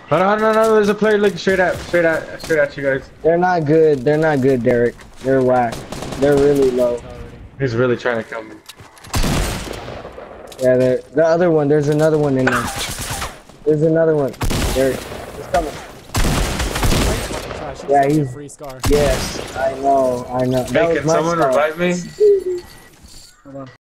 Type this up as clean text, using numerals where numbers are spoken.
Oh, no, no, no, there's a player looking straight at you guys. They're not good. They're not good, Derek. They're whack. They're really low. He's really trying to kill me. Yeah, the other one. There's another one in there. There's another one. Derek, he's coming. Yeah, he's free scar. Yes, I know. Hey, can someone revive me? Hold on.